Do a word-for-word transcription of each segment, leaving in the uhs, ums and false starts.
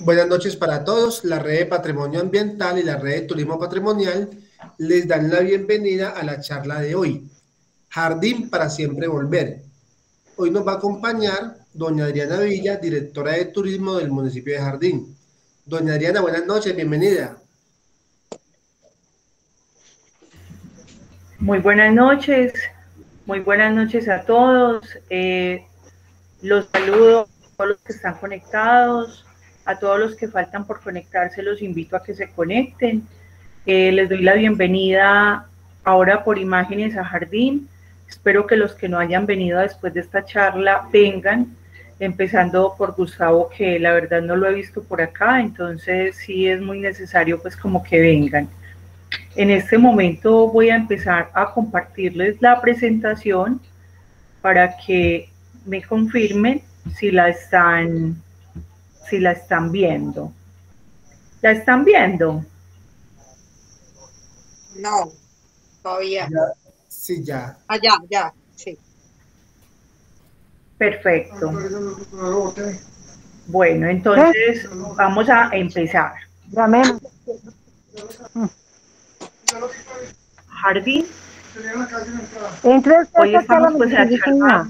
Buenas noches para todos. La Red de Patrimonio Ambiental y la Red de Turismo Patrimonial les dan la bienvenida a la charla de hoy. Jardín para siempre volver. Hoy nos va a acompañar doña Adriana Villa, directora de turismo del municipio de Jardín. Doña Adriana, buenas noches, bienvenida. Muy buenas noches, muy buenas noches a todos. Eh, los saludo a todos los que están conectados, a todos los que faltan por conectarse, los invito a que se conecten. Eh, les doy la bienvenida ahora por imágenes a Jardín. Espero que los que no hayan venido después de esta charla vengan, empezando por Gustavo, que la verdad no lo he visto por acá, entonces sí es muy necesario pues como que vengan. En este momento voy a empezar a compartirles la presentación para que me confirmen si la están, si la están viendo. ¿La están viendo? No, todavía. Ya, sí, ya. Ah, ya, ya, sí. Perfecto. Bueno, entonces vamos a empezar. Jardín. Hoy estamos pues en la charla.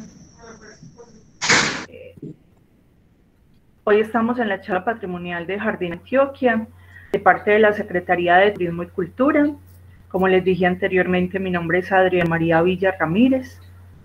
Hoy estamos en la charla patrimonial de Jardín Antioquia, de parte de la Secretaría de Turismo y Cultura. Como les dije anteriormente, mi nombre es Adriana María Villa Ramírez.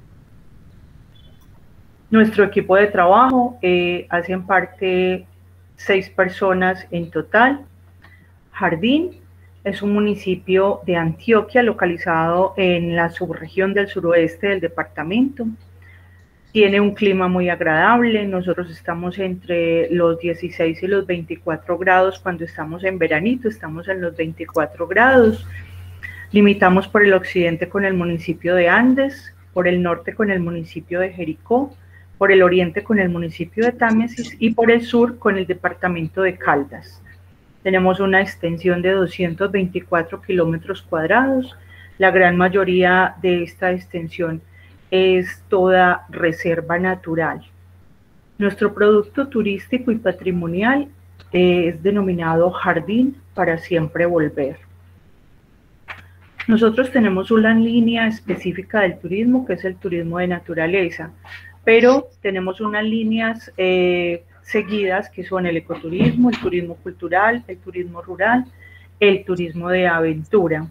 Nuestro equipo de trabajo eh, hacen parte seis personas en total. Jardín es un municipio de Antioquia localizado en la subregión del suroeste del departamento. Tiene un clima muy agradable. Nosotros estamos entre los dieciséis y los veinticuatro grados cuando estamos en veranito, estamos en los veinticuatro grados. Limitamos por el occidente con el municipio de Andes, por el norte con el municipio de Jericó, por el oriente con el municipio de Támesis y por el sur con el departamento de Caldas. Tenemos una extensión de doscientos veinticuatro kilómetros cuadrados. La gran mayoría de esta extensión es toda reserva natural. Nuestro producto turístico y patrimonial es denominado Jardín para siempre volver. Nosotros tenemos una línea específica del turismo, que es el turismo de naturaleza, pero tenemos unas líneas eh, seguidas que son el ecoturismo, el turismo cultural, el turismo rural, el turismo de aventura.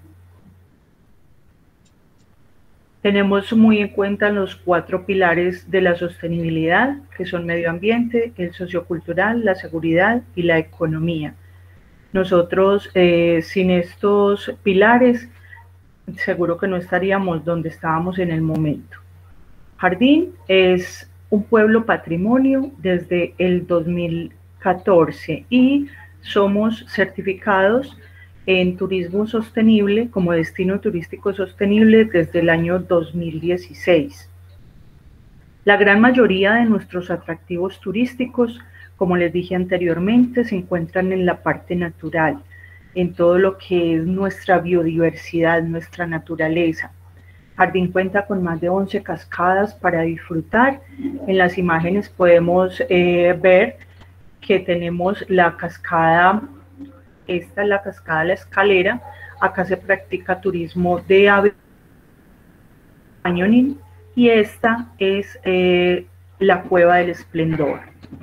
Tenemos muy en cuenta los cuatro pilares de la sostenibilidad, que son medio ambiente, el sociocultural, la seguridad y la economía. Nosotros, eh, sin estos pilares, seguro que no estaríamos donde estábamos en el momento. Jardín es un pueblo patrimonio desde el dos mil catorce y somos certificados en turismo sostenible como destino turístico sostenible desde el año dos mil dieciséis. La gran mayoría de nuestros atractivos turísticos, como les dije anteriormente, se encuentran en la parte natural, en todo lo que es nuestra biodiversidad, nuestra naturaleza. Jardín cuenta con más de once cascadas para disfrutar. En las imágenes podemos eh, ver que tenemos la cascada, esta es la cascada La Escalera. Acá se practica turismo de ave cañonín y esta es eh, la Cueva del Esplendor.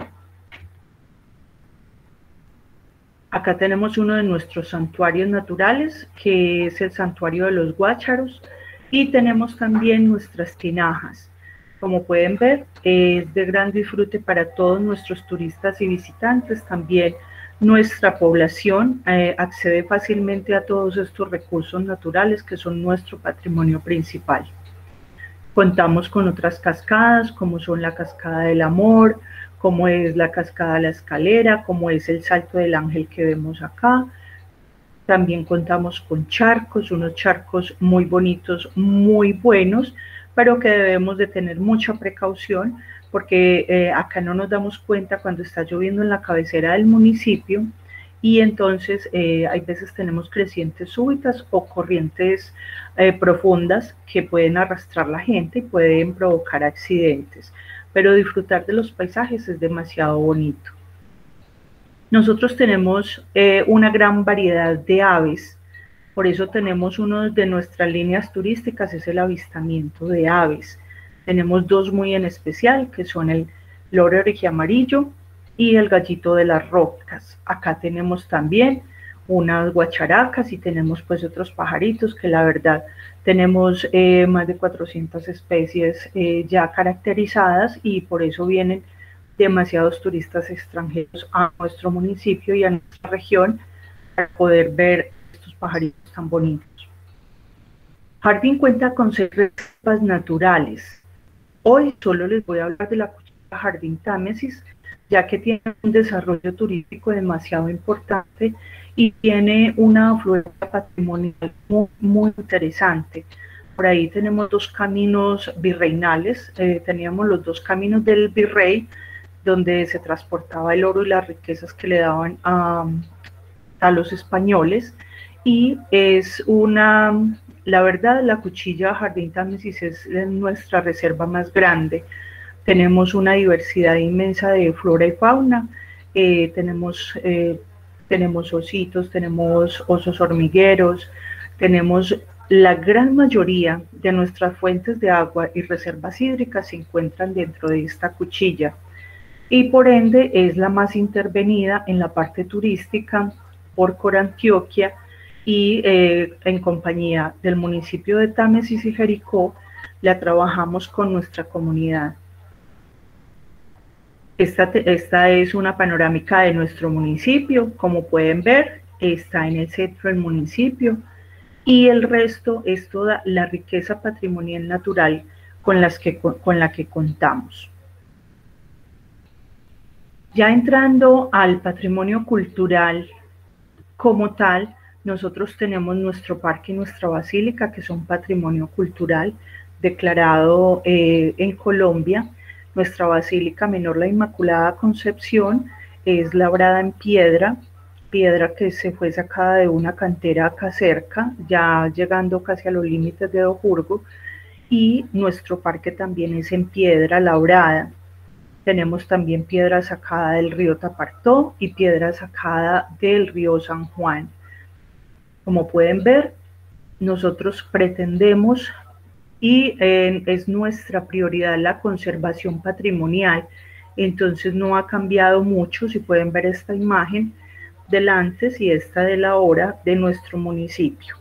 Acá tenemos uno de nuestros santuarios naturales, que es el Santuario de los Guácharos, y tenemos también nuestras tinajas. Como pueden ver, es de gran disfrute para todos nuestros turistas y visitantes. También nuestra población eh, accede fácilmente a todos estos recursos naturales que son nuestro patrimonio principal. Contamos con otras cascadas, como son la Cascada del Amor, como es la Cascada La Escalera, como es el Salto del Ángel que vemos acá. También contamos con charcos, unos charcos muy bonitos, muy buenos, pero que debemos de tener mucha precaución porque eh, acá no nos damos cuenta cuando está lloviendo en la cabecera del municipio y entonces eh, hay veces tenemos crecientes súbitas o corrientes eh, profundas que pueden arrastrar a la gente y pueden provocar accidentes. Pero disfrutar de los paisajes es demasiado bonito. Nosotros tenemos eh, una gran variedad de aves, por eso tenemos uno de nuestras líneas turísticas, es el avistamiento de aves. Tenemos dos muy en especial, que son el loro amarillo y el gallito de las rocas. Acá tenemos también unas guacharacas y tenemos pues otros pajaritos que la verdad tenemos eh, más de cuatrocientas especies eh, ya caracterizadas y por eso vienen demasiados turistas extranjeros a nuestro municipio y a nuestra región para poder ver estos pajaritos tan bonitos. Jardín cuenta con seis reservas naturales. Hoy solo les voy a hablar de la cuchilla Jardín Támesis, ya que tiene un desarrollo turístico demasiado importante y tiene una afluencia patrimonial muy, muy interesante. Por ahí tenemos dos caminos virreinales, eh, teníamos los dos caminos del virrey, donde se transportaba el oro y las riquezas que le daban a, a los españoles, y es una, la verdad, la cuchilla Jardín Támesis es nuestra reserva más grande. Tenemos una diversidad inmensa de flora y fauna, eh, tenemos, eh, tenemos ositos, tenemos osos hormigueros, tenemos la gran mayoría de nuestras fuentes de agua y reservas hídricas se encuentran dentro de esta cuchilla y por ende es la más intervenida en la parte turística por Corantioquia y eh, en compañía del municipio de Támesis y Jericó la trabajamos con nuestra comunidad. Esta, esta es una panorámica de nuestro municipio, como pueden ver, está en el centro del municipio y el resto es toda la riqueza patrimonial natural con, las que, con la que contamos. Ya entrando al patrimonio cultural como tal, nosotros tenemos nuestro parque y nuestra basílica, que son patrimonio cultural declarado eh, en Colombia. Nuestra Basílica Menor la Inmaculada Concepción es labrada en piedra, piedra que se fue sacada de una cantera acá cerca, ya llegando casi a los límites de Dojurgo, y nuestro parque también es en piedra labrada. Tenemos también piedra sacada del río Tapartó y piedra sacada del río San Juan. Como pueden ver, nosotros pretendemos y eh, es nuestra prioridad la conservación patrimonial, entonces no ha cambiado mucho. Si pueden ver esta imagen del antes y esta de la ahora de nuestro municipio.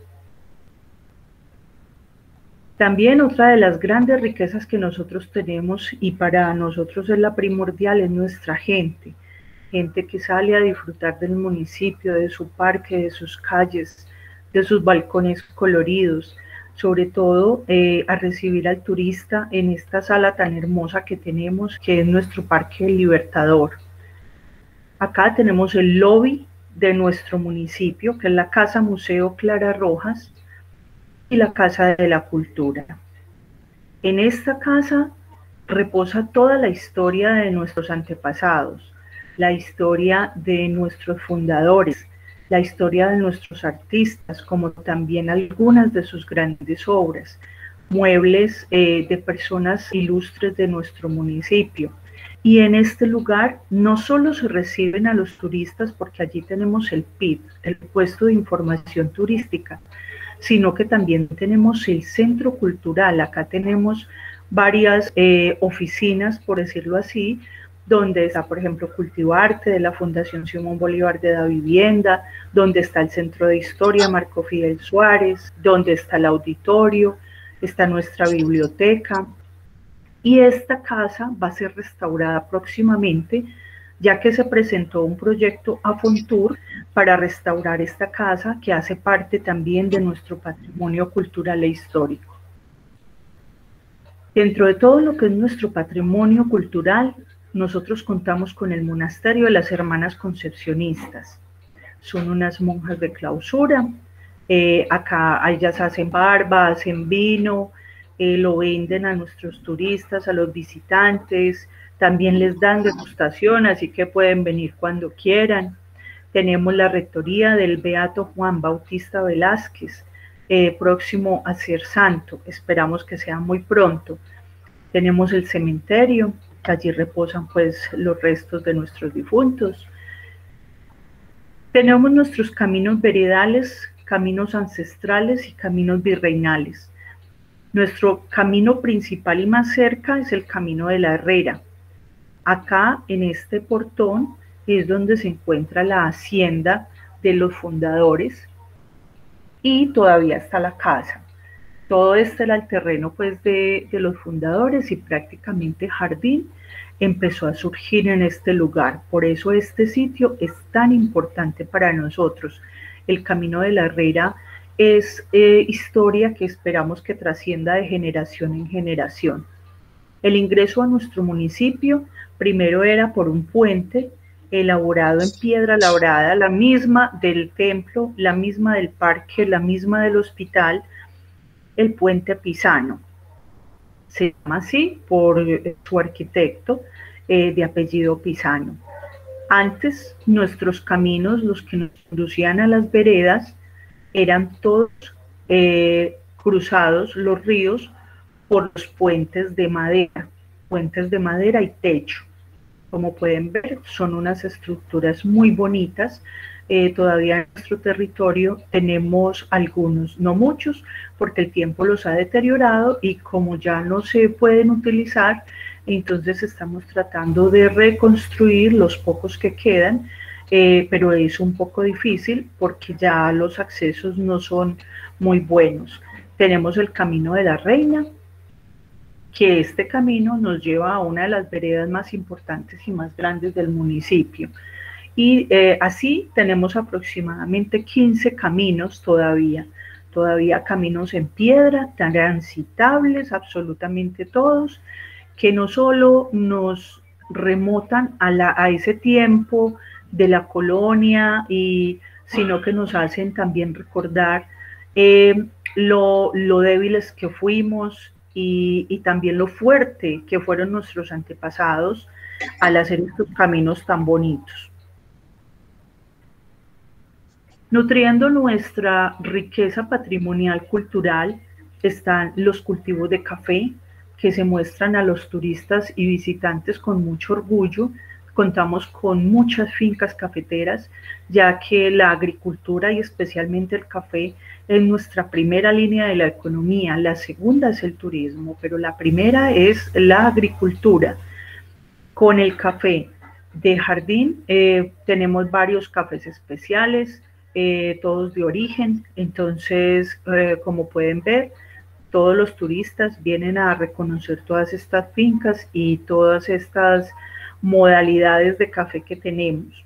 También otra de las grandes riquezas que nosotros tenemos y para nosotros es la primordial es nuestra gente, gente que sale a disfrutar del municipio, de su parque, de sus calles, de sus balcones coloridos, sobre todo eh, a recibir al turista en esta sala tan hermosa que tenemos, que es nuestro Parque del Libertador. Acá tenemos el lobby de nuestro municipio, que es la Casa Museo Clara Rojas y la Casa de la Cultura. En esta casa reposa toda la historia de nuestros antepasados, la historia de nuestros fundadores, la historia de nuestros artistas, como también algunas de sus grandes obras, muebles eh, de personas ilustres de nuestro municipio. Y en este lugar no solo se reciben a los turistas, porque allí tenemos el P I T, el Puesto de Información Turística, sino que también tenemos el Centro Cultural. Acá tenemos varias eh, oficinas, por decirlo así, donde está, por ejemplo, Cultivarte de la Fundación Simón Bolívar de la Vivienda, donde está el Centro de Historia Marco Fidel Suárez, donde está el auditorio, está nuestra biblioteca. Y esta casa va a ser restaurada próximamente, ya que se presentó un proyecto a Fontur para restaurar esta casa, que hace parte también de nuestro patrimonio cultural e histórico. Dentro de todo lo que es nuestro patrimonio cultural, nosotros contamos con el Monasterio de las Hermanas Concepcionistas. Son unas monjas de clausura. Eh, acá ellas hacen barba, hacen vino, eh, lo venden a nuestros turistas, a los visitantes. También les dan degustación, así que pueden venir cuando quieran. Tenemos la rectoría del Beato Juan Bautista Velázquez, eh, próximo a ser santo. Esperamos que sea muy pronto. Tenemos el cementerio, que allí reposan pues los restos de nuestros difuntos. Tenemos nuestros caminos veredales, caminos ancestrales y caminos virreinales. Nuestro camino principal y más cerca es el camino de la Herrera. Acá, en este portón, es donde se encuentra la hacienda de los fundadores y todavía está la casa. Todo este era el terreno pues, de, de los fundadores y prácticamente Jardín empezó a surgir en este lugar. Por eso este sitio es tan importante para nosotros. El Camino de la Herrera es eh, historia que esperamos que trascienda de generación en generación. El ingreso a nuestro municipio primero era por un puente elaborado en piedra labrada, la misma del templo, la misma del parque, la misma del hospital, el puente Pisano. Se llama así por su arquitecto eh, de apellido Pisano. Antes, nuestros caminos, los que nos conducían a las veredas, eran todos eh, cruzados los ríos por los puentes de madera, puentes de madera y techo. Como pueden ver, son unas estructuras muy bonitas. Eh, todavía en nuestro territorio tenemos algunos, no muchos, porque el tiempo los ha deteriorado y como ya no se pueden utilizar, entonces estamos tratando de reconstruir los pocos que quedan, eh, pero es un poco difícil porque ya los accesos no son muy buenos. Tenemos el Camino de la Reina, que este camino nos lleva a una de las veredas más importantes y más grandes del municipio. Y eh, así tenemos aproximadamente quince caminos todavía, todavía caminos en piedra, transitables, absolutamente todos, que no solo nos remontan a, la, a ese tiempo de la colonia, y, sino que nos hacen también recordar eh, lo, lo débiles que fuimos, Y, y también lo fuerte que fueron nuestros antepasados al hacer estos caminos tan bonitos. Nutriendo nuestra riqueza patrimonial cultural están los cultivos de café que se muestran a los turistas y visitantes con mucho orgullo. Contamos con muchas fincas cafeteras, ya que la agricultura y especialmente el café es nuestra primera línea de la economía. La segunda es el turismo, pero la primera es la agricultura. Con el café de Jardín eh, tenemos varios cafés especiales, eh, todos de origen. Entonces, eh, como pueden ver, todos los turistas vienen a reconocer todas estas fincas y todas estas modalidades de café que tenemos.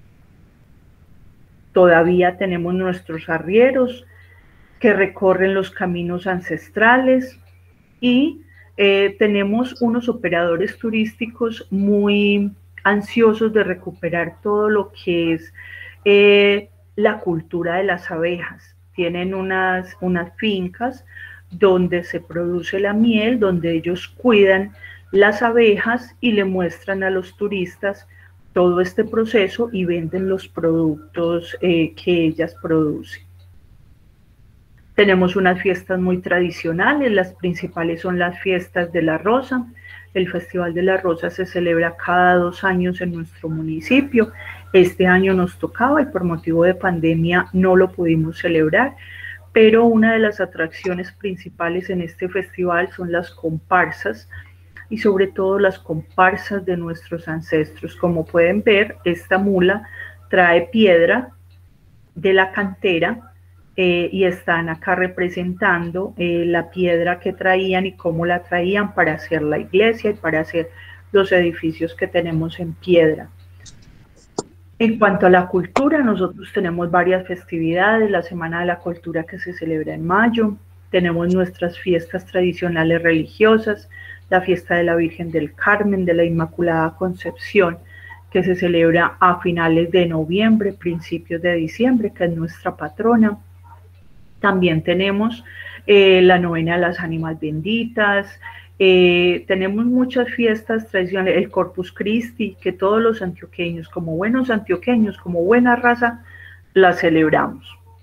Todavía tenemos nuestros arrieros que recorren los caminos ancestrales y eh, tenemos unos operadores turísticos muy ansiosos de recuperar todo lo que es eh, la cultura de las abejas. Tienen unas, unas fincas donde se produce la miel, donde ellos cuidan las abejas y le muestran a los turistas todo este proceso y venden los productos eh, que ellas producen. Tenemos unas fiestas muy tradicionales, las principales son las fiestas de la Rosa. El Festival de la Rosa se celebra cada dos años en nuestro municipio. Este año nos tocaba y por motivo de pandemia no lo pudimos celebrar, pero una de las atracciones principales en este festival son las comparsas, y sobre todo las comparsas de nuestros ancestros. Como pueden ver, esta mula trae piedra de la cantera eh, y están acá representando eh, la piedra que traían y cómo la traían para hacer la iglesia y para hacer los edificios que tenemos en piedra. En cuanto a la cultura, nosotros tenemos varias festividades, la Semana de la Cultura que se celebra en mayo, tenemos nuestras fiestas tradicionales religiosas, la fiesta de la Virgen del Carmen, de la Inmaculada Concepción, que se celebra a finales de noviembre, principios de diciembre, que es nuestra patrona. También tenemos eh, la novena de las ánimas benditas, eh, tenemos muchas fiestas tradicionales, el Corpus Christi, que todos los antioqueños, como buenos antioqueños, como buena raza, la celebramos.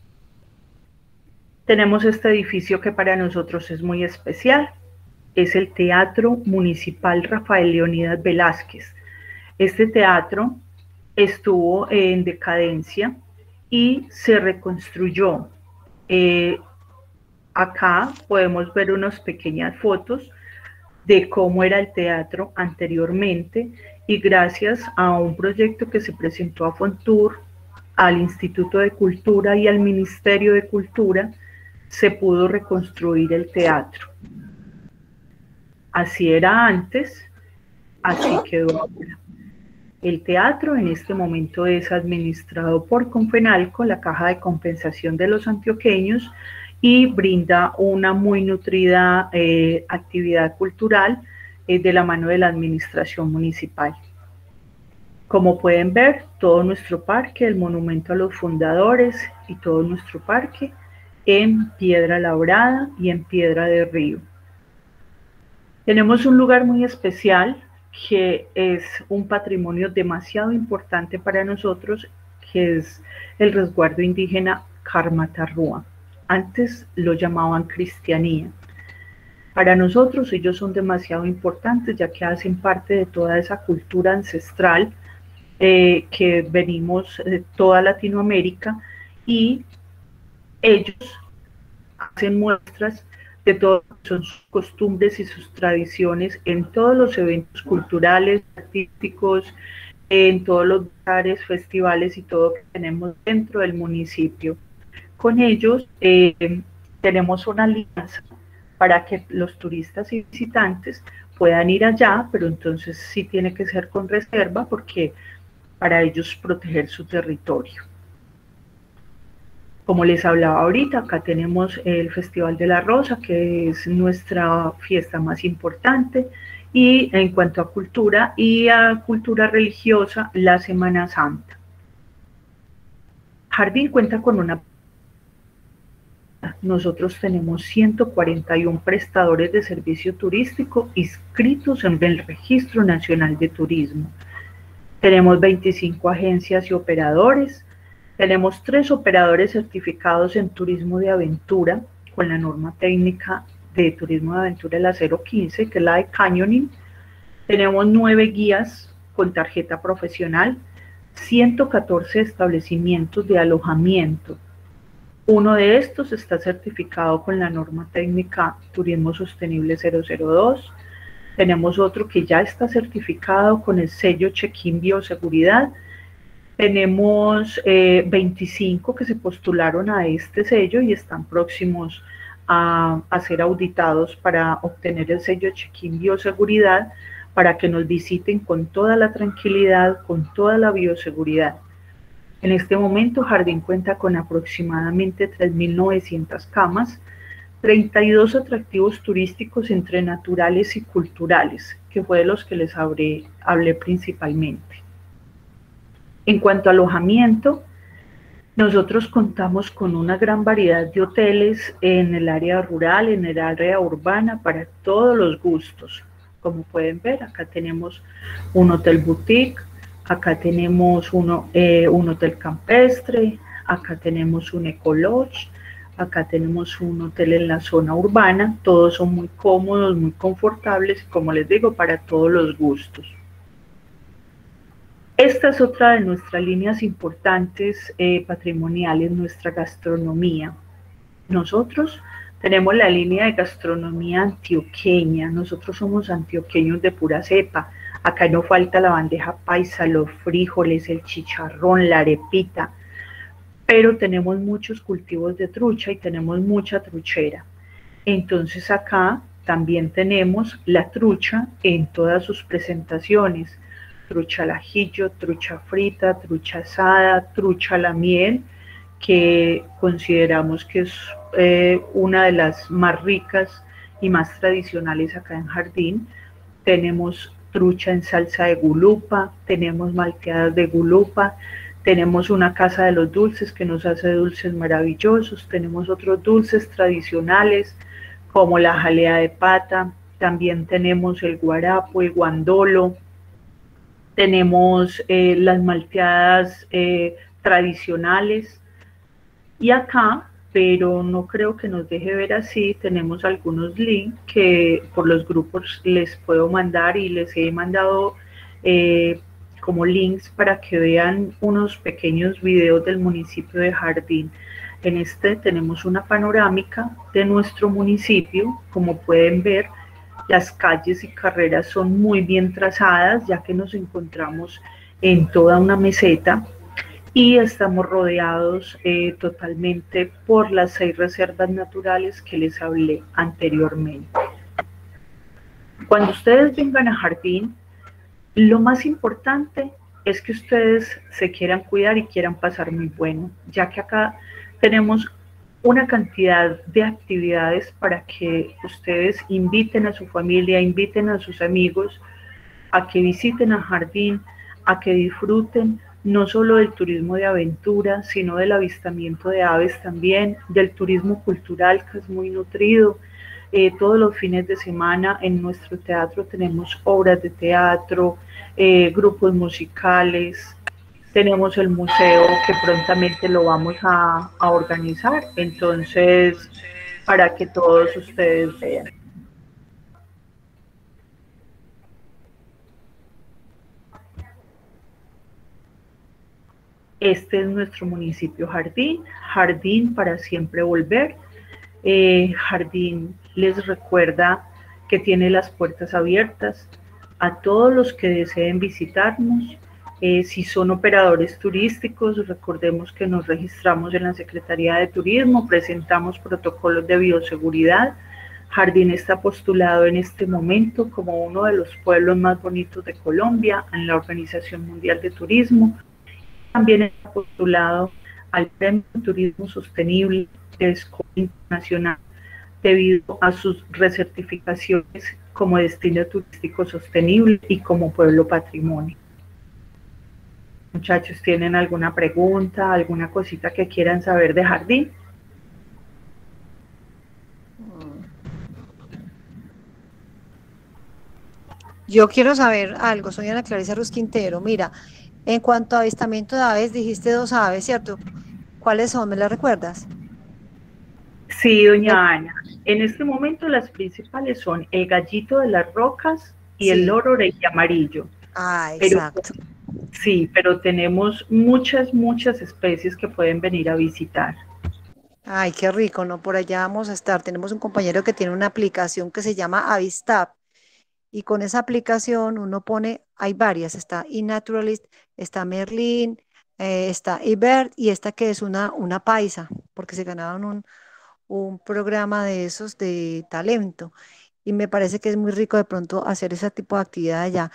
Tenemos este edificio que para nosotros es muy especial, es el Teatro Municipal Rafael Leonidas Velázquez. Este teatro estuvo en decadencia y se reconstruyó. Eh, acá podemos ver unas pequeñas fotos de cómo era el teatro anteriormente, y gracias a un proyecto que se presentó a Fontur, al Instituto de Cultura y al Ministerio de Cultura, se pudo reconstruir el teatro. Así era antes, así quedó ahora. El teatro en este momento es administrado por Confenalco, la Caja de Compensación de los Antioqueños, y brinda una muy nutrida eh, actividad cultural eh, de la mano de la administración municipal. Como pueden ver, todo nuestro parque, el monumento a los fundadores y todo nuestro parque en piedra labrada y en piedra de río. Tenemos un lugar muy especial que es un patrimonio demasiado importante para nosotros, que es el resguardo indígena Carmatarrúa. Antes lo llamaban Cristianía. Para nosotros ellos son demasiado importantes, ya que hacen parte de toda esa cultura ancestral eh, que venimos de toda Latinoamérica, y ellos hacen muestras de todas sus costumbres y sus tradiciones en todos los eventos culturales, artísticos, en todos los lugares, festivales y todo que tenemos dentro del municipio. Con ellos eh, tenemos una alianza para que los turistas y visitantes puedan ir allá, pero entonces sí tiene que ser con reserva, porque para ellos proteger su territorio. Como les hablaba ahorita, acá tenemos el Festival de la Rosa, que es nuestra fiesta más importante, y en cuanto a cultura y a cultura religiosa, la Semana Santa. Jardín cuenta con una... Nosotros tenemos ciento cuarenta y uno prestadores de servicio turístico inscritos en el Registro Nacional de Turismo. Tenemos veinticinco agencias y operadores. Tenemos tres operadores certificados en turismo de aventura con la norma técnica de turismo de aventura, la cero quince, que es la de Canyoning. Tenemos nueve guías con tarjeta profesional, ciento catorce establecimientos de alojamiento. Uno de estos está certificado con la norma técnica Turismo Sostenible cero cero dos. Tenemos otro que ya está certificado con el sello Check-in Bioseguridad. Tenemos eh, veinticinco que se postularon a este sello y están próximos a, a ser auditados para obtener el sello Check-in Bioseguridad, para que nos visiten con toda la tranquilidad, con toda la bioseguridad. En este momento, Jardín cuenta con aproximadamente tres mil novecientas camas, treinta y dos atractivos turísticos entre naturales y culturales, que fue de los que les hablé, hablé principalmente. En cuanto a alojamiento, nosotros contamos con una gran variedad de hoteles en el área rural, en el área urbana, para todos los gustos. Como pueden ver, acá tenemos un hotel boutique, acá tenemos uno, eh, un hotel campestre, acá tenemos un ecolodge, acá tenemos un hotel en la zona urbana. Todos son muy cómodos, muy confortables, y como les digo, para todos los gustos. Esta es otra de nuestras líneas importantes eh, patrimoniales, nuestra gastronomía. Nosotros tenemos la línea de gastronomía antioqueña. Nosotros somos antioqueños de pura cepa. Acá no falta la bandeja paisa, los frijoles, el chicharrón, la arepita, pero tenemos muchos cultivos de trucha y tenemos mucha truchera. Entonces acá también tenemos la trucha en todas sus presentaciones: trucha al ajillo, trucha frita, trucha asada, trucha a la miel, que consideramos que es eh, una de las más ricas y más tradicionales acá en Jardín. Tenemos trucha en salsa de gulupa, tenemos malteadas de gulupa, tenemos una casa de los dulces que nos hace dulces maravillosos, tenemos otros dulces tradicionales como la jalea de pata, también tenemos el guarapo, el guandolo, tenemos eh, las malteadas eh, tradicionales, y acá, pero no creo que nos deje ver así, tenemos algunos links que por los grupos les puedo mandar, y les he mandado eh, como links para que vean unos pequeños videos del municipio de Jardín. En este tenemos una panorámica de nuestro municipio. Como pueden ver, las calles y carreras son muy bien trazadas, ya que nos encontramos en toda una meseta y estamos rodeados eh, totalmente por las seis reservas naturales que les hablé anteriormente. Cuando ustedes vengan a Jardín, lo más importante es que ustedes se quieran cuidar y quieran pasar muy bueno, ya que acá tenemos una cantidad de actividades para que ustedes inviten a su familia, inviten a sus amigos a que visiten a Jardín, a que disfruten no solo del turismo de aventura, sino del avistamiento de aves también, del turismo cultural, que es muy nutrido. Eh, todos los fines de semana en nuestro teatro tenemos obras de teatro, eh, grupos musicales, tenemos el museo que prontamente lo vamos a, a organizar, entonces para que todos ustedes vean. Este es nuestro municipio Jardín, Jardín para siempre volver. Eh, Jardín les recuerda que tiene las puertas abiertas a todos los que deseen visitarnos. Eh, si son operadores turísticos, recordemos que nos registramos en la Secretaría de Turismo, presentamos protocolos de bioseguridad. Jardín está postulado en este momento como uno de los pueblos más bonitos de Colombia en la Organización Mundial de Turismo. También está postulado al Premio Turismo Sostenible de Escola Internacional debido a sus recertificaciones como destino turístico sostenible y como pueblo patrimonio. Muchachos, ¿tienen alguna pregunta, alguna cosita que quieran saber de Jardín? Yo quiero saber algo, soy Ana Clarisa Ruz Quintero. Mira, en cuanto a avistamiento de aves, dijiste dos aves, ¿cierto? ¿Cuáles son? ¿Me las recuerdas? Sí, doña Ana. En este momento las principales son el gallito de las rocas y sí. el loro oreja amarillo. Ah, exacto. Pero, sí, pero tenemos muchas, muchas especies que pueden venir a visitar. Ay, qué rico, ¿no? Por allá vamos a estar. Tenemos un compañero que tiene una aplicación que se llama Avistab. Y con esa aplicación uno pone, hay varias, está eNaturalist, está Merlin, eh, está eBird y esta que es una, una paisa, porque se ganaron un, un programa de esos de talento. Y me parece que es muy rico de pronto hacer ese tipo de actividad allá.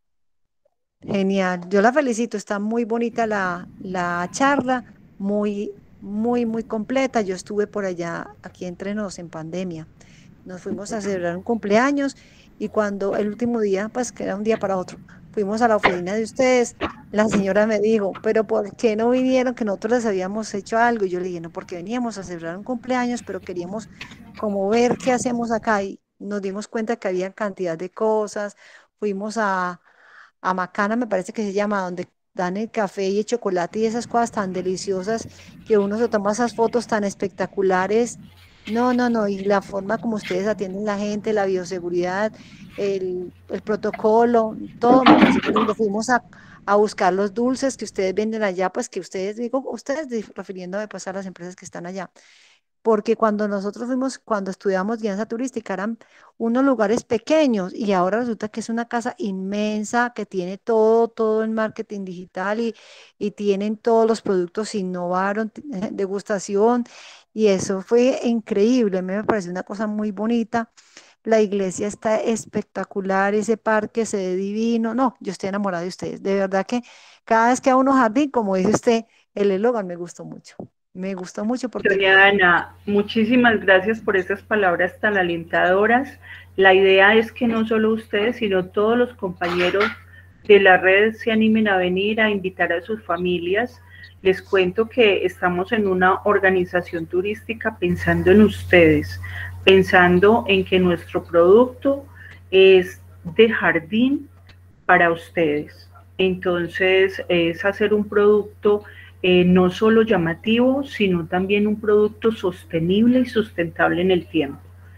Genial, yo la felicito, está muy bonita la, la charla, muy, muy, muy completa. Yo estuve por allá, aquí entre nos, en pandemia. Nos fuimos a celebrar un cumpleaños y cuando el último día, pues que era un día para otro, fuimos a la oficina de ustedes, la señora me dijo, pero ¿por qué no vinieron? Que nosotros les habíamos hecho algo. Y yo le dije, no, porque veníamos a celebrar un cumpleaños, pero queríamos como ver qué hacemos acá y nos dimos cuenta que había cantidad de cosas. Fuimos a, a Macana, me parece que se llama, donde dan el café y el chocolate y esas cosas tan deliciosas que uno se toma esas fotos tan espectaculares. No, no, no, y la forma como ustedes atienden a la gente, la bioseguridad, el, el protocolo, todo me pareció muy lindo. Fuimos a, a buscar los dulces que ustedes venden allá, pues que ustedes, digo, ustedes refiriéndome pues a las empresas que están allá, porque cuando nosotros fuimos, cuando estudiamos guianza turística, eran unos lugares pequeños y ahora resulta que es una casa inmensa que tiene todo, todo el marketing digital y, y tienen todos los productos, innovaron, degustación. Y eso fue increíble, a mí me pareció una cosa muy bonita. La iglesia está espectacular, ese parque se ve divino. No, yo estoy enamorada de ustedes. De verdad que cada vez que a uno jardín, como dice usted, el eslogan me gustó mucho. Me gustó mucho porque... Doña Ana, muchísimas gracias por esas palabras tan alentadoras. La idea es que no solo ustedes, sino todos los compañeros de la red se animen a venir a invitar a sus familias. Les cuento que estamos en una organización turística pensando en ustedes, pensando en que nuestro producto es de Jardín para ustedes. Entonces, es hacer un producto eh, no solo llamativo, sino también un producto sostenible y sustentable en el tiempo.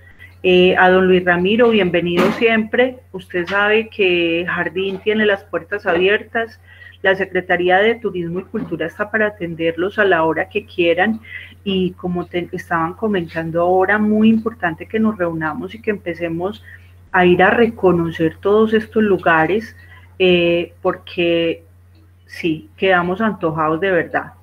Eh, a don Luis Ramiro, bienvenido siempre. Usted sabe que Jardín tiene las puertas abiertas. La Secretaría de Turismo y Cultura está para atenderlos a la hora que quieran y como te estaban comentando ahora, muy importante que nos reunamos y que empecemos a ir a reconocer todos estos lugares eh, porque sí, quedamos antojados de verdad.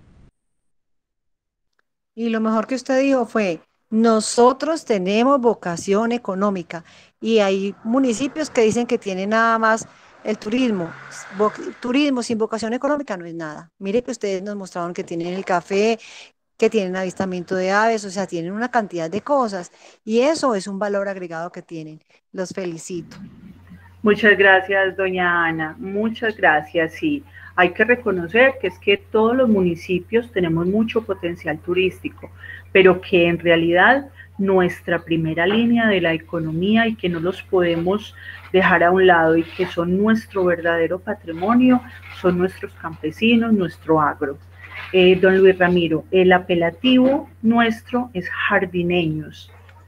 Y lo mejor que usted dijo fue, nosotros tenemos vocación económica y hay municipios que dicen que tienen nada más el turismo. Vo- turismo sin vocación económica no es nada. Mire que ustedes nos mostraron que tienen el café, que tienen avistamiento de aves, o sea, tienen una cantidad de cosas y eso es un valor agregado que tienen. Los felicito. Muchas gracias, doña Ana. Muchas gracias. Sí, hay que reconocer que es que todos los municipios tenemos mucho potencial turístico, pero que en realidad nuestra primera línea de la economía y que no los podemos dejar a un lado y que son nuestro verdadero patrimonio, son nuestros campesinos, nuestro agro. Eh, don Luis Ramiro, el apelativo nuestro es jardineños.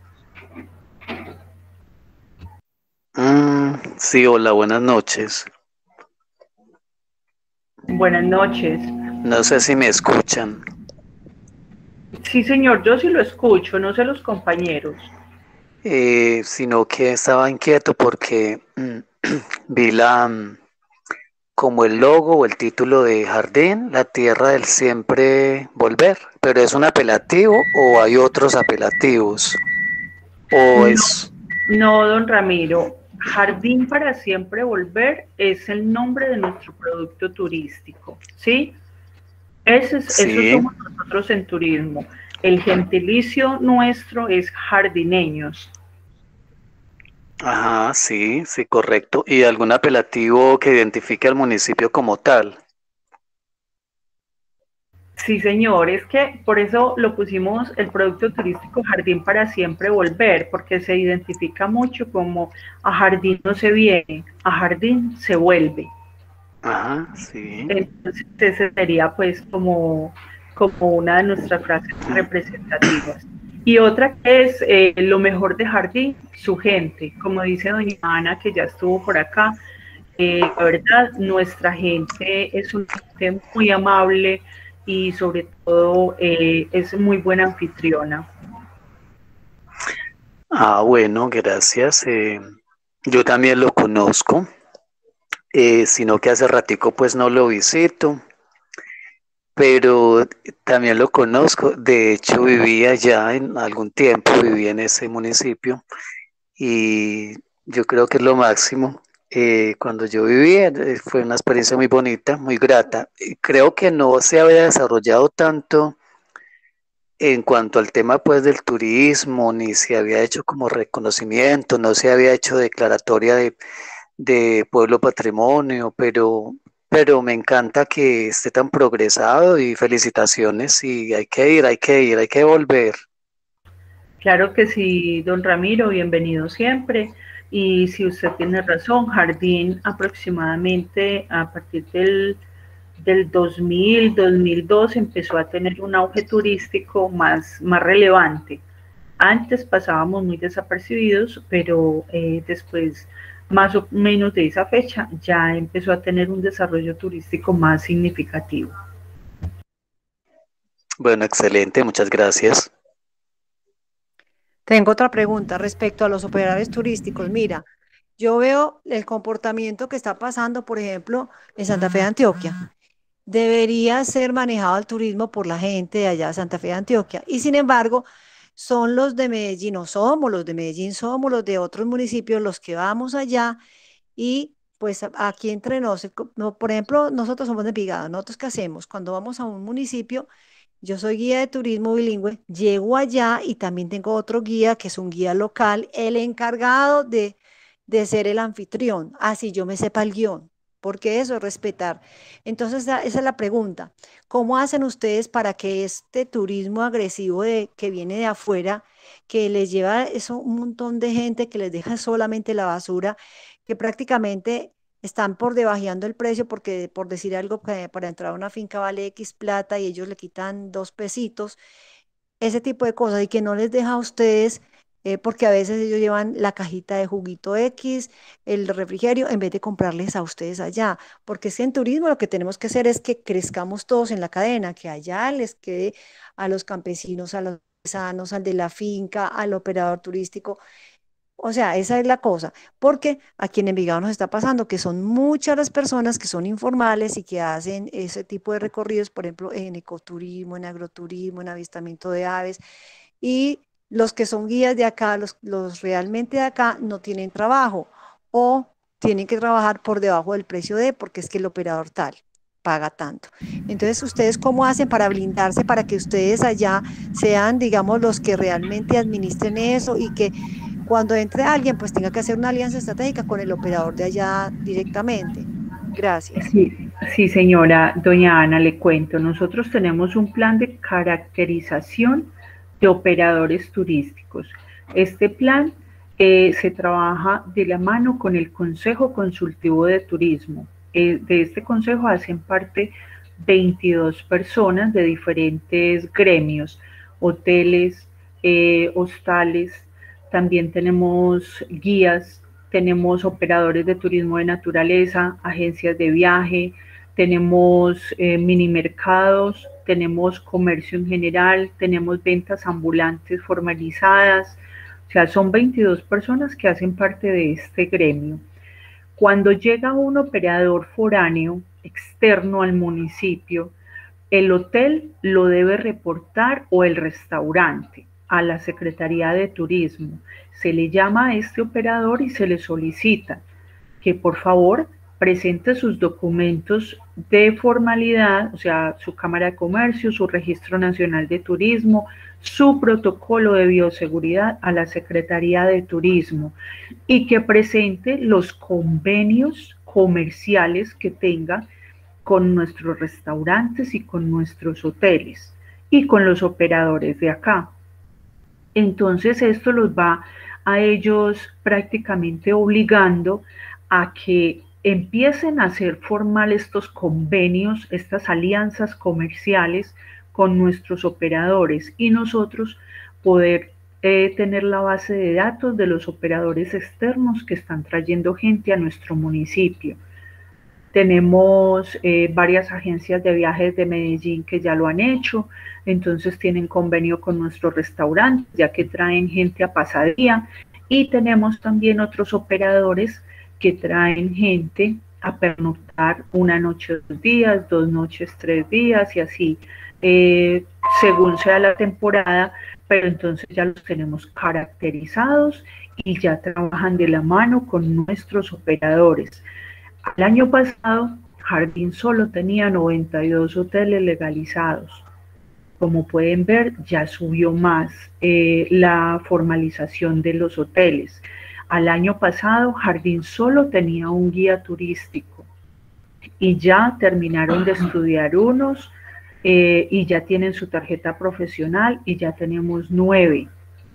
Mm, sí, hola, buenas noches. Buenas noches. No sé si me escuchan, Sí, señor, yo sí lo escucho, no sé los compañeros. eh, sino que estaba inquieto porque mm, vi la, mm, como el logo o el título de Jardín, la tierra del siempre volver, pero ¿es un apelativo o hay otros apelativos? ¿O No, es... no, don Ramiro, Jardín para siempre volver es el nombre de nuestro producto turístico, ¿sí? Ese es, eso Sí, somos nosotros en turismo. El gentilicio nuestro es jardineños. ajá, sí, sí, correcto. ¿Y algún apelativo que identifique al municipio como tal? Sí, señor, es que por eso lo pusimos el producto turístico Jardín para siempre volver, porque se identifica mucho como a jardín no se viene, a jardín se vuelve. Ajá, sí. Entonces, ese sería pues como, como una de nuestras frases representativas. Y otra que es eh, lo mejor de Jardín, su gente. Como dice doña Ana, que ya estuvo por acá, eh, la verdad, nuestra gente es una gente muy amable y sobre todo eh, es muy buena anfitriona. Ah, bueno, gracias. Eh, yo también lo conozco, eh, sino que hace ratico pues no lo visito, pero también lo conozco. De hecho, vivía allá en algún tiempo, viví en ese municipio y yo creo que es lo máximo. Eh, cuando yo vivía eh, fue una experiencia muy bonita, muy grata. Y creo que no se había desarrollado tanto en cuanto al tema pues del turismo, ni se había hecho como reconocimiento, no se había hecho declaratoria de, de pueblo patrimonio, pero, pero me encanta que esté tan progresado y felicitaciones y hay que ir, hay que ir, hay que volver. Claro que sí, don Ramiro, bienvenido siempre. Y si usted tiene razón, Jardín aproximadamente a partir del, del dos mil, dos mil dos empezó a tener un auge turístico más, más relevante. Antes pasábamos muy desapercibidos, pero eh, después, más o menos de esa fecha, ya empezó a tener un desarrollo turístico más significativo. Bueno, excelente, muchas gracias. Tengo otra pregunta respecto a los operadores turísticos. Mira, yo veo el comportamiento que está pasando, por ejemplo, en Santa Fe de Antioquia. Debería ser manejado el turismo por la gente de allá de Santa Fe de Antioquia. Y sin embargo, son los de Medellín, o somos los de Medellín, somos los de otros municipios los que vamos allá y pues a- aquí entre nos, co- no, por ejemplo, nosotros somos de Envigado, nosotros qué hacemos cuando vamos a un municipio, yo soy guía de turismo bilingüe, llego allá y también tengo otro guía que es un guía local, el encargado de, de ser el anfitrión, así yo me sepa el guión, porque eso es respetar. Entonces, esa esa es la pregunta. ¿Cómo hacen ustedes para que este turismo agresivo de, que viene de afuera, que les lleva eso un montón de gente, que les deja solamente la basura, que prácticamente están por debajeando el precio porque por decir algo que para entrar a una finca vale X plata y ellos le quitan dos pesitos, ese tipo de cosas y que no les deja a ustedes eh, porque a veces ellos llevan la cajita de juguito X, el refrigerio, en vez de comprarles a ustedes allá, porque es que en turismo lo que tenemos que hacer es que crezcamos todos en la cadena, que allá les quede a los campesinos, a los artesanos, al de la finca, al operador turístico. O sea, esa es la cosa, porque aquí en Envigado nos está pasando que son muchas las personas que son informales y que hacen ese tipo de recorridos, por ejemplo, en ecoturismo, en agroturismo, en avistamiento de aves, y los que son guías de acá, los, los realmente de acá, no tienen trabajo o tienen que trabajar por debajo del precio de, porque es que el operador tal paga tanto. Entonces, ¿ustedes cómo hacen para blindarse para que ustedes allá sean, digamos, los que realmente administren eso y que cuando entre alguien, pues tenga que hacer una alianza estratégica con el operador de allá directamente? Gracias. Sí, sí, señora doña Ana, le cuento. Nosotros tenemos un plan de caracterización de operadores turísticos. Este plan eh, se trabaja de la mano con el Consejo Consultivo de Turismo. Eh, de este consejo hacen parte veintidós personas de diferentes gremios, hoteles, eh, hostales, también tenemos guías, tenemos operadores de turismo de naturaleza, agencias de viaje, tenemos eh, mini mercados, tenemos comercio en general, tenemos ventas ambulantes formalizadas, o sea, son veintidós personas que hacen parte de este gremio. Cuando llega un operador foráneo externo al municipio, el hotel lo debe reportar o el restaurante a la Secretaría de Turismo. Se le llama a este operador y se le solicita que por favor presente sus documentos de formalidad, o sea, su Cámara de Comercio, su Registro Nacional de Turismo, su protocolo de bioseguridad a la Secretaría de Turismo y que presente los convenios comerciales que tenga con nuestros restaurantes y con nuestros hoteles y con los operadores de acá. Entonces esto los va a ellos prácticamente obligando a que empiecen a hacer formal estos convenios, estas alianzas comerciales con nuestros operadores y nosotros poder eh, tener la base de datos de los operadores externos que están trayendo gente a nuestro municipio. Tenemos eh, varias agencias de viajes de Medellín que ya lo han hecho, entonces tienen convenio con nuestros restaurantes, ya que traen gente a pasadía, y tenemos también otros operadores que traen gente a pernoctar una noche, dos días, dos noches, tres días, y así, eh, según sea la temporada, pero entonces ya los tenemos caracterizados y ya trabajan de la mano con nuestros operadores. El año pasado, Jardín solo tenía noventa y dos hoteles legalizados. Como pueden ver, ya subió más eh, la formalización de los hoteles. Al año pasado, Jardín solo tenía un guía turístico y ya terminaron de estudiar unos eh, y ya tienen su tarjeta profesional y ya tenemos nueve.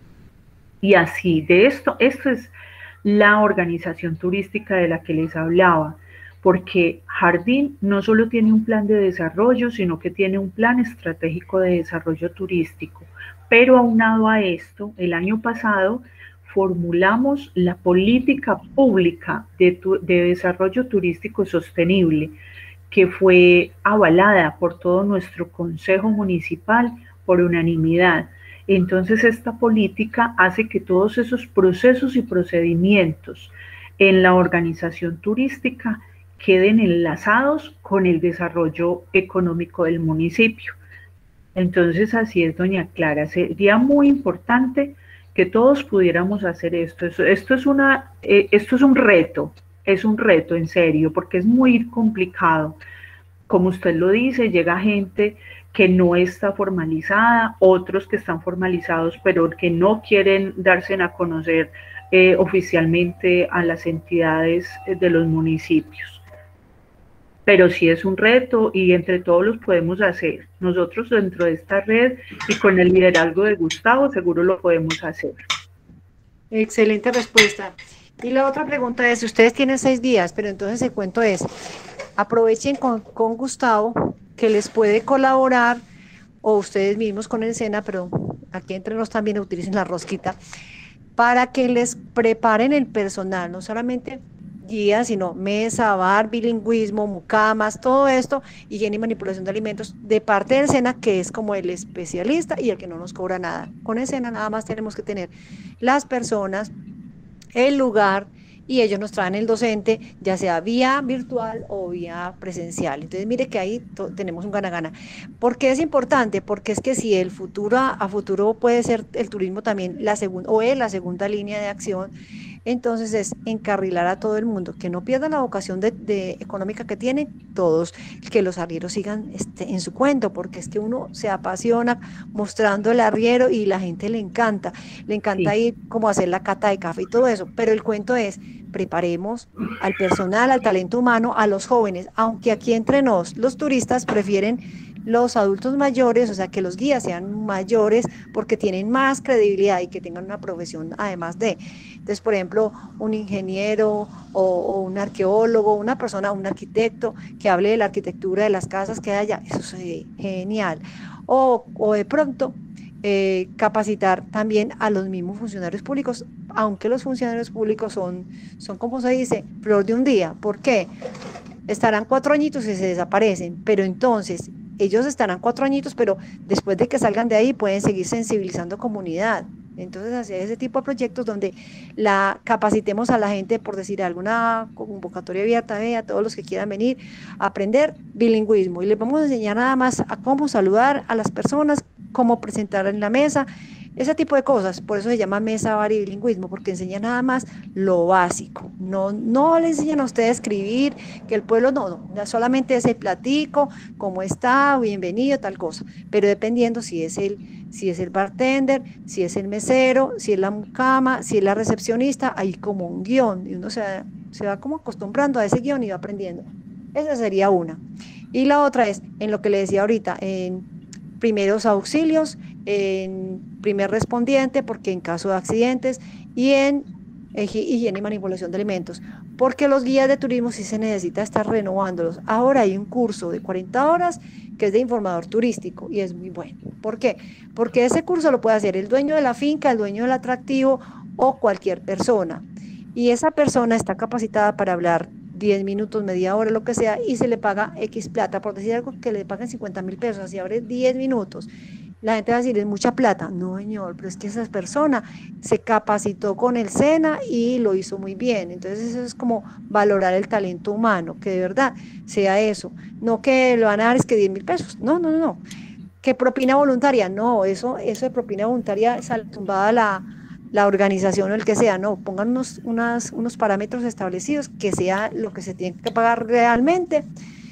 Y así, de esto, esto es la organización turística de la que les hablaba, porque Jardín no solo tiene un plan de desarrollo, sino que tiene un plan estratégico de desarrollo turístico. Pero aunado a esto, el año pasado formulamos la política pública de, tu, de desarrollo turístico sostenible, que fue avalada por todo nuestro Consejo Municipal por unanimidad. Entonces esta política hace que todos esos procesos y procedimientos en la organización turística queden enlazados con el desarrollo económico del municipio. Entonces así es, doña Clara, sería muy importante que todos pudiéramos hacer esto. Esto, esto, es, una, eh, esto es un reto, es un reto en serio, porque es muy complicado. Como usted lo dice, llega gente que no está formalizada, otros que están formalizados pero que no quieren darse a conocer eh, oficialmente a las entidades de los municipios. Pero sí es un reto y entre todos los podemos hacer. Nosotros dentro de esta red y con el liderazgo de Gustavo seguro lo podemos hacer. Excelente respuesta. Y la otra pregunta es, ustedes tienen seis días, pero entonces el cuento es, aprovechen con, con Gustavo, que les puede colaborar, o ustedes mismos con el SENA, pero aquí entre nos también utilicen la rosquita, para que les preparen el personal, no solamente guías, sino mesa, bar, bilingüismo, mucamas, todo esto, higiene y manipulación de alimentos, de parte del SENA, que es como el especialista y el que no nos cobra nada. Con el SENA nada más tenemos que tener las personas, el lugar, y ellos nos traen el docente, ya sea vía virtual o vía presencial. Entonces, mire que ahí tenemos un gana-gana. ¿Por qué es importante? Porque es que si el futuro, a futuro puede ser el turismo también la segunda, o es la segunda línea de acción, entonces es encarrilar a todo el mundo, que no pierdan la vocación de, de económica que tienen todos, que los arrieros sigan este, en su cuento, porque es que uno se apasiona mostrando el arriero y la gente le encanta, le encanta Sí. ir como hacer la cata de café y todo eso, pero el cuento es, preparemos al personal, al talento humano, a los jóvenes, aunque aquí entre nos, los turistas prefieren los adultos mayores, o sea, que los guías sean mayores porque tienen más credibilidad y que tengan una profesión además de. Entonces, por ejemplo, un ingeniero o, o un arqueólogo, una persona, un arquitecto que hable de la arquitectura de las casas que hay allá, eso es eh, genial. O, o de pronto eh, capacitar también a los mismos funcionarios públicos, aunque los funcionarios públicos son, son como se dice, flor de un día. ¿Por qué? Estarán cuatro añitos y se desaparecen, pero entonces ellos estarán cuatro añitos, pero después de que salgan de ahí pueden seguir sensibilizando comunidad. Entonces, hacia ese tipo de proyectos donde la capacitemos a la gente, por decir alguna convocatoria abierta, ve, a todos los que quieran venir a aprender bilingüismo. Y les vamos a enseñar nada más a cómo saludar a las personas, cómo presentar en la mesa, ese tipo de cosas. Por eso se llama mesa, bar y bilingüismo, porque enseña nada más lo básico. No, no le enseñan a ustedes a escribir, que el pueblo no, no, solamente es el platico, cómo está, bienvenido, tal cosa. Pero dependiendo si es el, si es el bartender, si es el mesero, si es la mucama, si es la recepcionista, hay como un guión y uno se, se va como acostumbrando a ese guión y va aprendiendo. Esa sería una. Y la otra es, en lo que le decía ahorita, en primeros auxilios, en primer respondiente, porque en caso de accidentes, y en higiene y manipulación de alimentos, porque los guías de turismo sí se necesita estar renovándolos. Ahora hay un curso de cuarenta horas que es de informador turístico y es muy bueno. ¿Por qué? Porque ese curso lo puede hacer el dueño de la finca, el dueño del atractivo o cualquier persona. Y esa persona está capacitada para hablar diez minutos, media hora, lo que sea, y se le paga X plata, por decir algo, que le paguen cincuenta mil pesos, así abre diez minutos. La gente va a decir, es mucha plata. No, señor, pero es que esa persona se capacitó con el SENA y lo hizo muy bien. Entonces eso es como valorar el talento humano, que de verdad sea eso. No que lo van a dar es que diez mil pesos. No, no, no, no. Que propina voluntaria. No, eso, eso de propina voluntaria sale tumbada la, la organización o el que sea. No, pongan unos, unas, unos parámetros establecidos que sea lo que se tiene que pagar realmente.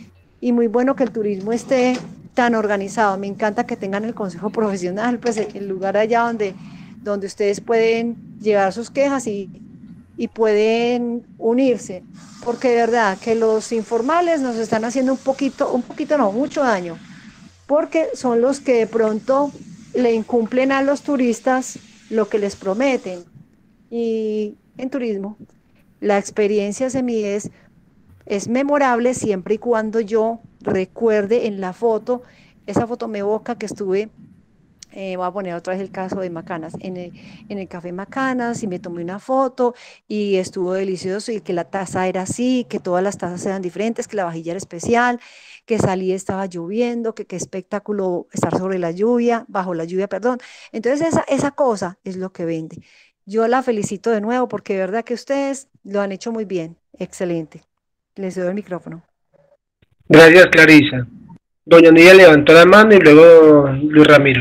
Y muy bueno que el turismo esté tan organizado. Me encanta que tengan el consejo profesional, pues el lugar allá donde, donde ustedes pueden llevar sus quejas y, y pueden unirse, porque de verdad que los informales nos están haciendo un poquito, un poquito no, mucho daño, porque son los que de pronto le incumplen a los turistas lo que les prometen. Y en turismo, la experiencia se mide es es memorable siempre y cuando yo recuerde en la foto, esa foto me evoca que estuve, eh, voy a poner otra vez el caso de Macanas, en el, en el café Macanas y me tomé una foto y estuvo delicioso y que la taza era así, que todas las tazas eran diferentes, que la vajilla era especial, que salí estaba lloviendo, que qué espectáculo estar sobre la lluvia, bajo la lluvia, perdón. Entonces esa, esa cosa es lo que vende. Yo la felicito de nuevo porque de verdad que ustedes lo han hecho muy bien, excelente. Les doy el micrófono. Gracias, Clarisa. Doña Nidia levantó la mano y luego Luis Ramiro.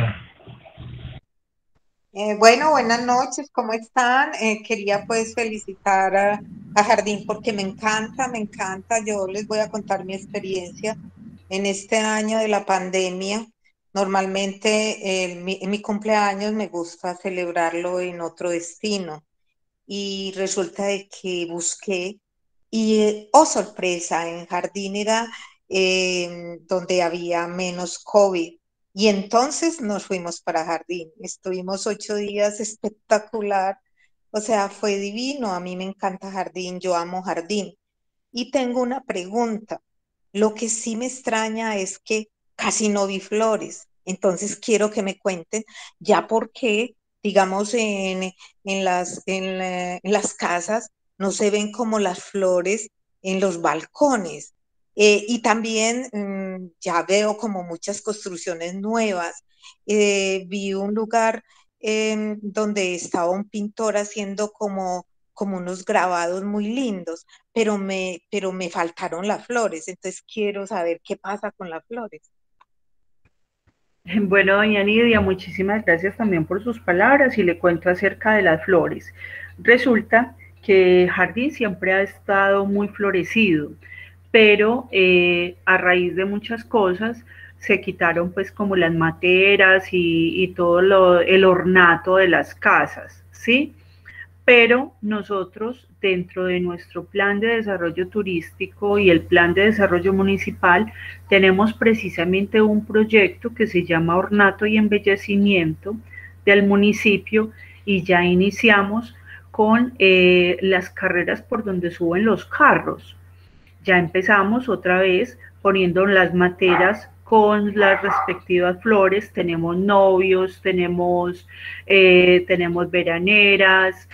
Eh, bueno, buenas noches, ¿cómo están? Eh, quería pues felicitar a, a Jardín porque me encanta, me encanta. Yo les voy a contar mi experiencia en este año de la pandemia. Normalmente eh, mi, mi cumpleaños me gusta celebrarlo en otro destino y resulta de que busqué y, eh, oh sorpresa, en Jardín era eh, donde había menos COVID. Y entonces nos fuimos para Jardín. Estuvimos ocho días espectacular. O sea, fue divino. A mí me encanta Jardín, yo amo Jardín. Y tengo una pregunta. Lo que sí me extraña es que casi no vi flores. Entonces quiero que me cuenten ya por qué digamos, en, en las, en, la- en las casas no se ven como las flores en los balcones. Eh, y también mm, ya veo como muchas construcciones nuevas. Eh, vi un lugar em, donde estaba un pintor haciendo como, como unos grabados muy lindos, pero me, pero me faltaron las flores. Entonces quiero saber qué pasa con las flores. Bueno, doña Nidia, muchísimas gracias también por sus palabras y le cuento acerca de las flores. Resulta que el jardín siempre ha estado muy florecido, pero eh, a raíz de muchas cosas se quitaron pues como las materas y, y todo lo, el ornato de las casas, ¿sí? Pero nosotros dentro de nuestro plan de desarrollo turístico y el plan de desarrollo municipal tenemos precisamente un proyecto que se llama Ornato y Embellecimiento del municipio y ya iniciamos con eh, las carreras por donde suben los carros. Ya empezamos otra vez poniendo las materas con las respectivas flores, tenemos novios, tenemos, eh, tenemos veraneras,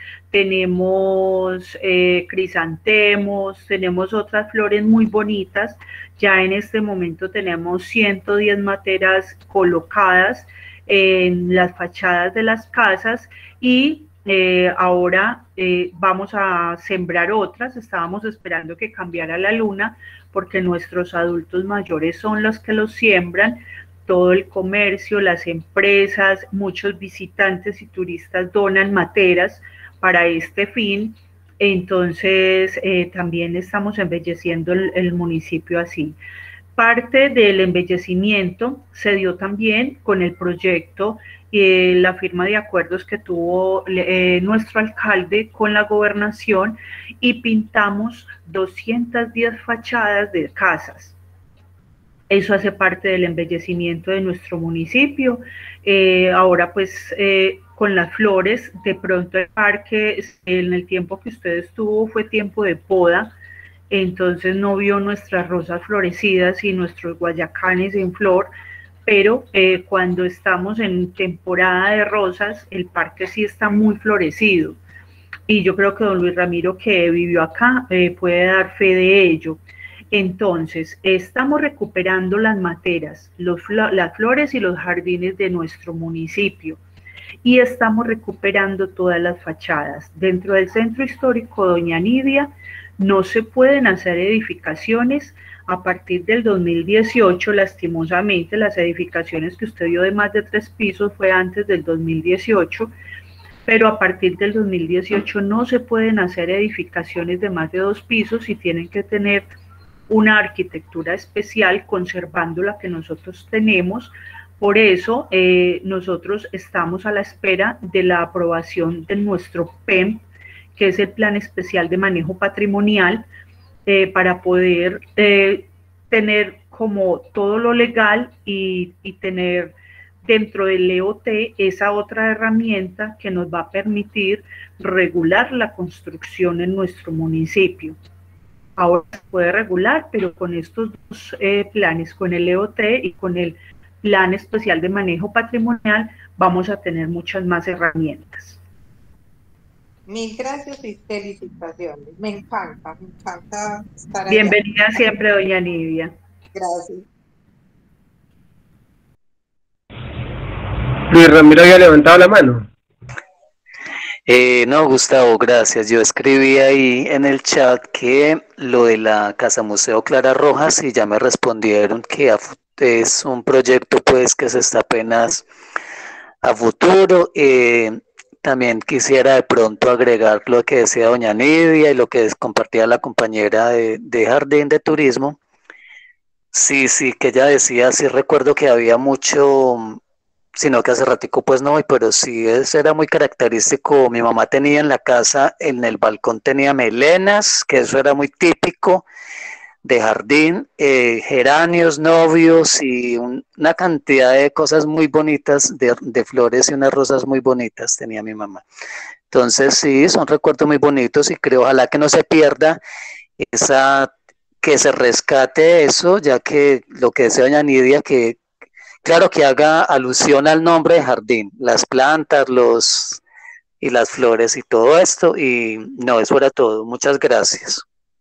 tenemos eh, crisantemos, tenemos otras flores muy bonitas. Ya en este momento tenemos ciento diez materas colocadas en las fachadas de las casas y eh, ahora eh, vamos a sembrar otras. Estábamos esperando que cambiara la luna porque nuestros adultos mayores son los que los siembran. Todo el comercio, las empresas, muchos visitantes y turistas donan materas para este fin. Entonces eh, también estamos embelleciendo el, el municipio así. Parte del embellecimiento se dio también con el proyecto y eh, la firma de acuerdos que tuvo eh, nuestro alcalde con la gobernación y pintamos doscientas diez fachadas de casas. Eso hace parte del embellecimiento de nuestro municipio. Eh, ahora pues eh, con las flores, de pronto el parque en el tiempo que usted estuvo fue tiempo de poda, entonces no vio nuestras rosas florecidas y nuestros guayacanes en flor, pero eh, cuando estamos en temporada de rosas, el parque sí está muy florecido. Y yo creo que don Luis Ramiro, que vivió acá, eh, puede dar fe de ello. Entonces, estamos recuperando las materas, los, las flores y los jardines de nuestro municipio. Y estamos recuperando todas las fachadas. Dentro del centro histórico Doña Nidia no se pueden hacer edificaciones a partir del dos mil dieciocho, lastimosamente las edificaciones que usted vio de más de tres pisos fue antes del dos mil dieciocho, pero a partir del dos mil dieciocho no se pueden hacer edificaciones de más de dos pisos y tienen que tener una arquitectura especial conservando la que nosotros tenemos. Por eso eh, nosotros estamos a la espera de la aprobación de nuestro P E M, que es el Plan Especial de Manejo Patrimonial, eh, para poder eh, tener como todo lo legal y, y tener dentro del E O T esa otra herramienta que nos va a permitir regular la construcción en nuestro municipio. Ahora se puede regular, pero con estos dos eh, planes, con el E O T y con el Plan Especial de Manejo Patrimonial, vamos a tener muchas más herramientas. Mil gracias y felicitaciones. Me encanta, me encanta estar allá. Bienvenida siempre, doña Nidia. Gracias. Luis Ramiro había levantado la mano. Eh, no, Gustavo, gracias. Yo escribí ahí en el chat que lo de la Casa Museo Clara Rojas y ya me respondieron que es un proyecto pues que se está apenas a futuro. Eh, también quisiera de pronto agregar lo que decía doña Nidia y lo que compartía la compañera de, de Jardín de Turismo. Sí, sí, que ella decía, sí recuerdo que había mucho, sino que hace ratico pues no, pero sí eso era muy característico. Mi mamá tenía en la casa, en el balcón tenía melenas, que eso era muy típico de jardín, eh, geranios, novios y un, una cantidad de cosas muy bonitas, de, de flores y unas rosas muy bonitas tenía mi mamá. Entonces sí, son recuerdos muy bonitos y creo ojalá que no se pierda esa, que se rescate eso, ya que lo que decía doña Nidia, que claro que haga alusión al nombre de jardín, las plantas, los y las flores y todo esto, y no, eso era todo. Muchas gracias.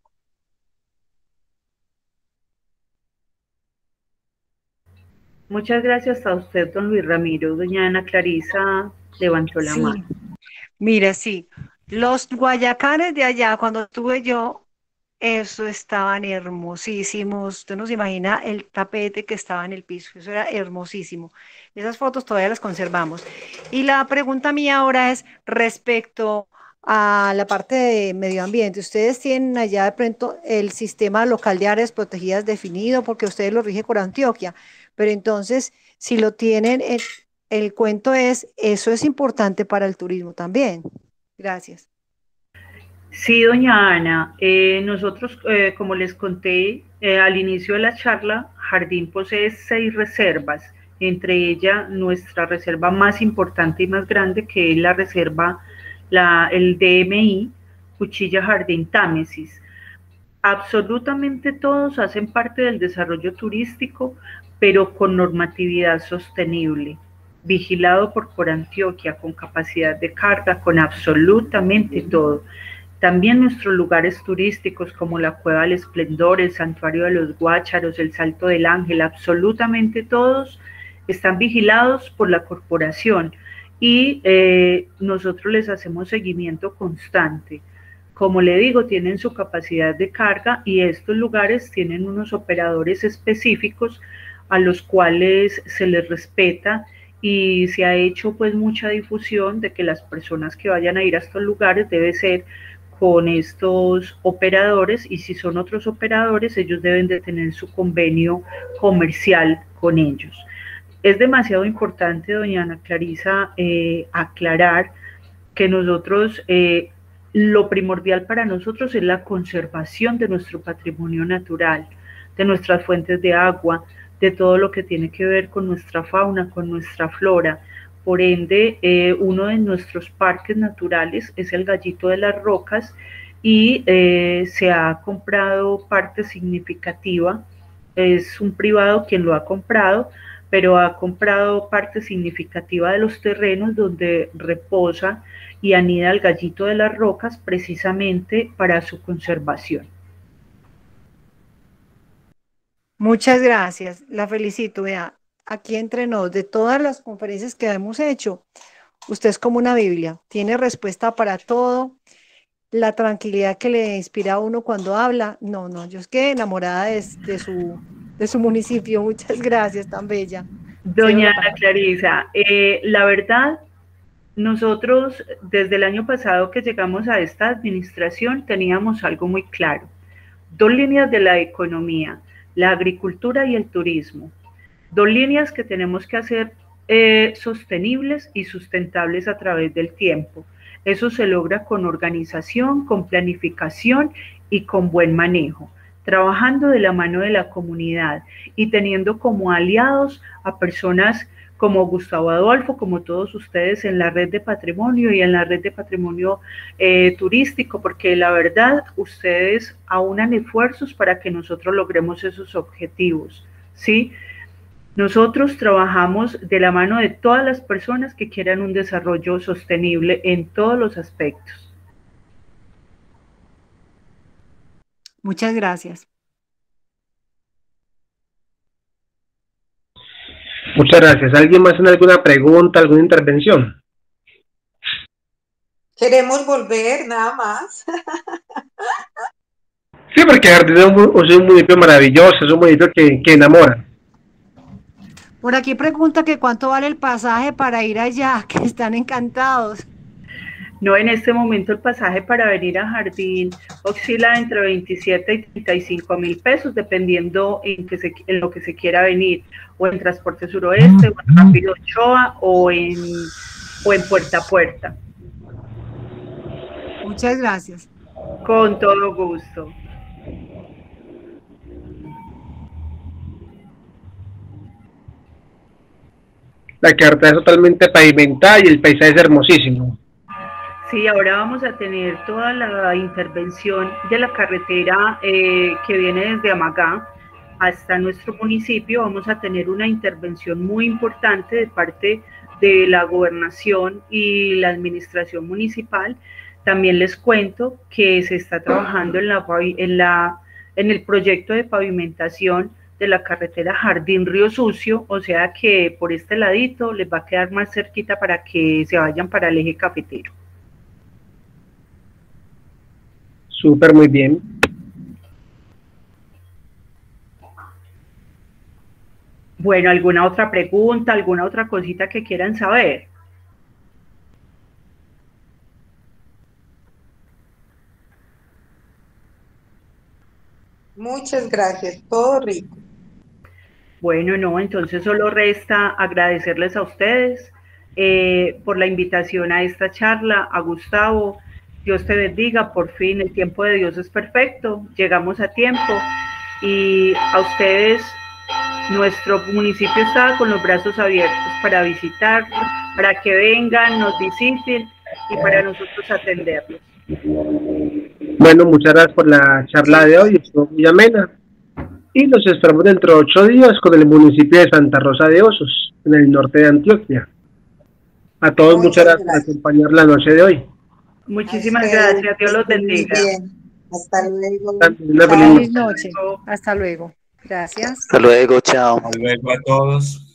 Muchas gracias a usted, don Luis Ramiro. Doña Ana Clarisa levantó la Sí, mano. mira, sí, los guayacanes de allá, cuando estuve yo, eso estaban hermosísimos. Usted no se imagina el tapete que estaba en el piso, eso era hermosísimo. Esas fotos todavía las conservamos. Y la pregunta mía ahora es respecto a la parte de medio ambiente. Ustedes tienen allá de pronto el sistema local de áreas protegidas definido, porque ustedes lo rige con Antioquia, pero entonces, si lo tienen, el, el cuento es, eso es importante para el turismo también. Gracias. Sí, doña Ana, eh, nosotros, eh, como les conté eh, al inicio de la charla, Jardín posee seis reservas, entre ellas nuestra reserva más importante y más grande, que es la reserva, la, el D M I, Cuchilla Jardín Támesis. Absolutamente todos hacen parte del desarrollo turístico, pero con normatividad sostenible, vigilado por Corantioquia, con capacidad de carga, con absolutamente todo. También nuestros lugares turísticos como la Cueva del Esplendor, el Santuario de los Guácharos, el Salto del Ángel, absolutamente todos están vigilados por la corporación y eh, nosotros les hacemos seguimiento constante. Como le digo, tienen su capacidad de carga y estos lugares tienen unos operadores específicos a los cuales se les respeta y se ha hecho pues mucha difusión de que las personas que vayan a ir a estos lugares debe ser con estos operadores y si son otros operadores ellos deben de tener su convenio comercial con ellos. Es demasiado importante, doña Ana Clarisa, eh, aclarar que nosotros, eh, lo primordial para nosotros es la conservación de nuestro patrimonio natural, de nuestras fuentes de agua, de todo lo que tiene que ver con nuestra fauna, con nuestra flora. Por ende, eh, uno de nuestros parques naturales es el Gallito de las Rocas y eh, se ha comprado parte significativa, es un privado quien lo ha comprado, pero ha comprado parte significativa de los terrenos donde reposa y anida el Gallito de las Rocas precisamente para su conservación. Muchas gracias, la felicito. Vea, aquí entre nos, de todas las conferencias que hemos hecho, usted es como una Biblia, tiene respuesta para todo, la tranquilidad que le inspira a uno cuando habla. No, no, yo es que enamorada de, de, su, de su municipio. Muchas gracias, tan bella. Doña Ana Clarisa, eh, la verdad, nosotros desde el año pasado que llegamos a esta administración teníamos algo muy claro, dos líneas de la economía, la agricultura y el turismo, dos líneas que tenemos que hacer eh, sostenibles y sustentables a través del tiempo. Eso se logra con organización, con planificación y con buen manejo, trabajando de la mano de la comunidad y teniendo como aliados a personas como Gustavo Adolfo, como todos ustedes en la red de patrimonio y en la red de patrimonio eh, turístico, porque la verdad ustedes aunan esfuerzos para que nosotros logremos esos objetivos, ¿sí? Nosotros trabajamos de la mano de todas las personas que quieran un desarrollo sostenible en todos los aspectos. Muchas gracias. Muchas gracias. ¿Alguien más tiene alguna pregunta, alguna intervención? Queremos volver, nada más. Sí, porque Jardín es un, es un municipio maravilloso, es un municipio que, que enamora. Por aquí pregunta que cuánto vale el pasaje para ir allá, que están encantados. No, en este momento el pasaje para venir a Jardín oscila entre veintisiete y treinta y cinco mil pesos, dependiendo en, que se, en lo que se quiera venir, o en Transporte Suroeste, o en Rápido Ochoa, o en, o en Puerta a Puerta. Muchas gracias. Con todo gusto. La carretera es totalmente pavimentada y el paisaje es hermosísimo. Sí, ahora vamos a tener toda la intervención de la carretera eh, que viene desde Amagá hasta nuestro municipio, vamos a tener una intervención muy importante de parte de la gobernación y la administración municipal. También les cuento que se está trabajando en, la, en, la, en el proyecto de pavimentación de la carretera Jardín Río Sucio, o sea que por este ladito les va a quedar más cerquita para que se vayan para el eje cafetero. Súper, muy bien. Bueno, ¿alguna otra pregunta, alguna otra cosita que quieran saber? Muchas gracias, todo rico. Bueno, no, entonces solo resta agradecerles a ustedes eh, por la invitación a esta charla, a Gustavo. Dios te bendiga, por fin el tiempo de Dios es perfecto, llegamos a tiempo y a ustedes, nuestro municipio está con los brazos abiertos para visitar, para que vengan, nos visiten y para nosotros atenderlos. Bueno, muchas gracias por la charla de hoy, estuvo muy amena. Y los esperamos dentro de ocho días con el municipio de Santa Rosa de Osos, en el norte de Antioquia. A todos muchas, muchas gracias, gracias por acompañar la noche de hoy. Muchísimas gracias, Dios los bendiga. Bien. Hasta luego. Una feliz noche. Hasta luego. Gracias. Hasta luego, chao. Hasta luego a todos.